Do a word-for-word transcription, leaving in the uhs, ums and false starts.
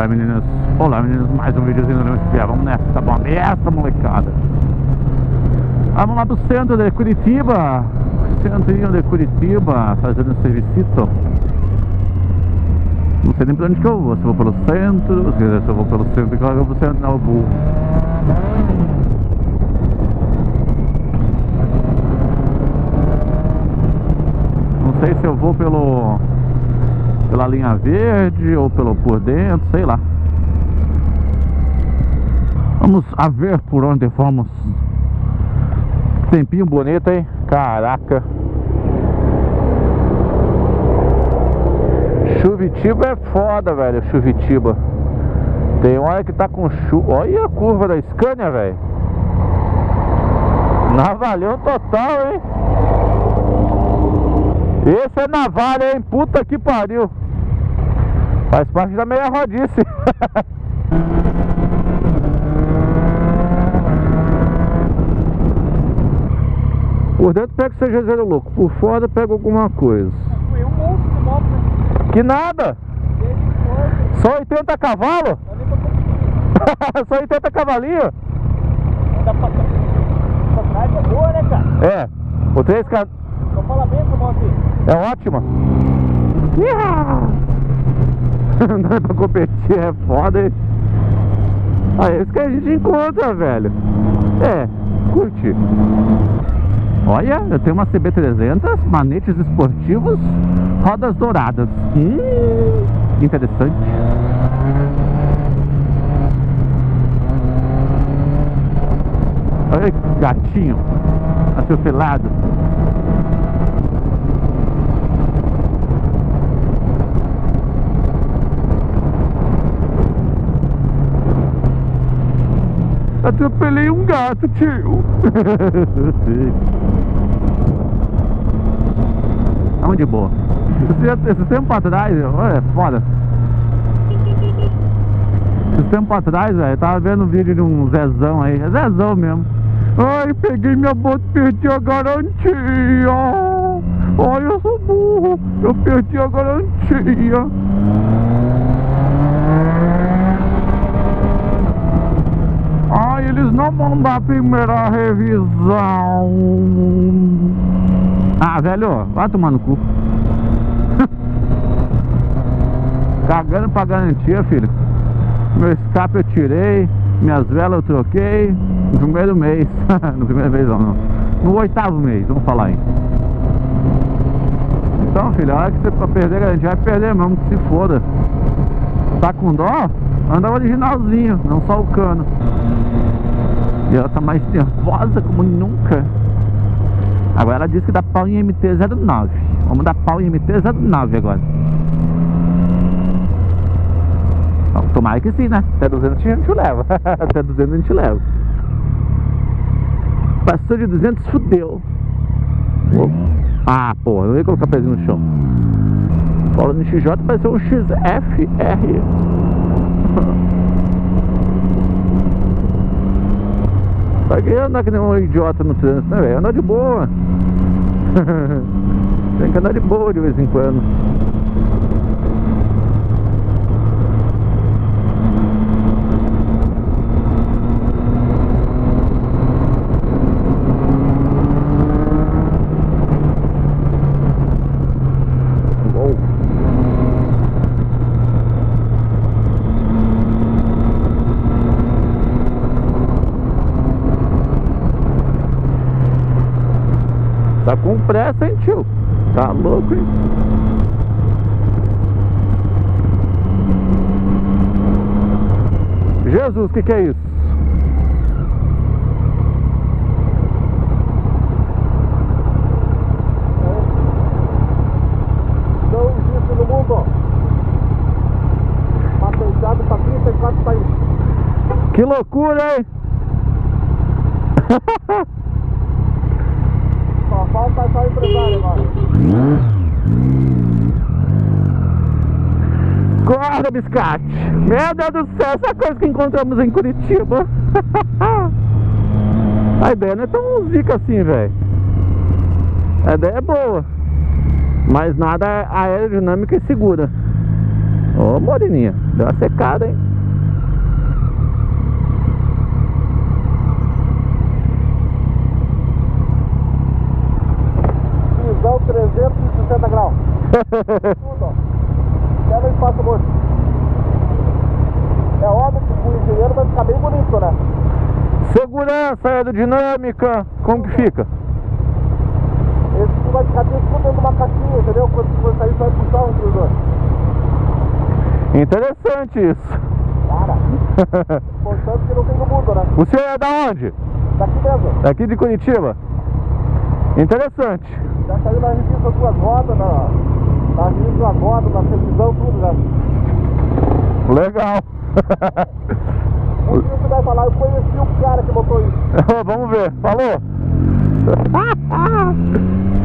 Olá meninas, olá meninas, mais um videozinho do Não Espia. Vamos nessa, tá bom? Essa molecada. Vamos lá pro centro de Curitiba. Centrinho de Curitiba, fazendo um serviçito. Não sei nem pra onde que eu vou, se eu vou pelo centro, se eu vou pelo centro, claro que eu vou pro centro, não, eu vou. Não sei se eu vou pelo pela linha verde ou pelo por dentro, sei lá. Vamos a ver por onde vamos. Tempinho bonito, hein? Caraca. Chuvitiba é foda, velho. Chuvitiba. Tem hora que tá com chuva. Olha a curva da Scania, velho. Navalhão total, hein? Esse é navalha, hein? Puta que pariu. Faz parte da meia rodice. Por dentro pega o C G zero louco, por fora pega alguma coisa. Foi um monstro de moto, né? Que nada! Só oitenta cavalos? Só oitenta cavalinhos? Anda pra, pra trás é boa, né, cara? É, o três K. Então fala bem essa moto aí. É ótima. Não é pra competir, é foda, hein? Ah, é isso que a gente encontra, velho. É, curte. Olha, eu tenho uma C B trezentos, manetes esportivos, rodas douradas. Hum, interessante. Olha que gatinho, atropelado. Atropelei um gato, tio. Vamos de boa. Esse, esse tempo atrás, olha, é foda. Esse tempo atrás, velho, eu tava vendo um vídeo de um Zezão aí. É Zezão mesmo. Ai, peguei minha moto, perdi a garantia. Ai, eu sou burro. Eu perdi a garantia. Ah, eles não vão dar a primeira revisão. Ah, velho, vai tomar no cu. Cagando pra garantia, filho. Meu escape eu tirei, minhas velas eu troquei no primeiro mês. No primeiro mês não, não. No oitavo mês, vamos falar aí. Então, filho, a hora que você pra perder a garantia, vai perder mesmo, que se foda. Tá com dó? Anda originalzinho, não só o cano. E ela tá mais nervosa como nunca. Agora ela disse que dá pau em M T zero nove. Vamos dar pau em M T zero nove agora. Bom, tomara que sim, né? Até duzentos a gente leva. Até duzentos a gente leva. Passou de duzentos, fudeu. Oh. Ah, porra, não ia colocar o pezinho no chão. Falando em X J, vai ser um X F R. Vai que andar que nem um idiota no trânsito, né, velho? Anda de boa. Tem que andar de boa de vez em quando. Tá com pressa, hein, tio? Tá louco, hein? Jesus, o que que é isso? Então, isso no mundo, ó. Patentado pra trinta e quatro países. Que loucura, hein? Só falta só empresário agora. Corra, biscate! Meu Deus do céu, essa coisa que encontramos em Curitiba. A ideia não é tão zica assim, velho. A ideia é boa, mas nada aerodinâmica e segura. Ô, moreninha, deu uma secada, hein? Visão trezentos e sessenta graus. Tudo, ó. Leva espaço morto. É óbvio que com o engenheiro vai ficar bem bonito, né? Segurança, aerodinâmica, como que fica? Esse aqui vai ficar dentro dentro de uma caixinha, entendeu? Quando for sair, vai puxar um dos dois. Interessante isso. Cara, importante que não tem no mundo, né? O senhor é da onde? Daqui mesmo. Daqui de Curitiba? Interessante. Já saiu na revista Duas Rodas, na, na revista Duas Rodas, na televisão, tudo já. Legal. Um dia você vai falar, eu conheci o cara que botou isso. Vamos ver, falou?